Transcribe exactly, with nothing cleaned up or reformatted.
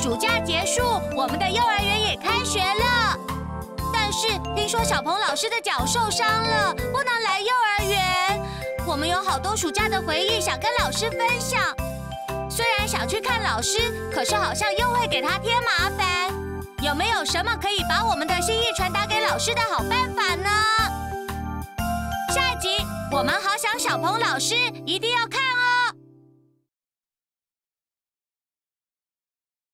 暑假结束，我们的幼儿园也开学了。但是听说小鹏老师的脚受伤了，不能来幼儿园。我们有好多暑假的回忆想跟老师分享，虽然想去看老师，可是好像又会给他添麻烦。有没有什么可以把我们的心意传达给老师的好办法呢？下一集我们好想小鹏老师，一定要看哦。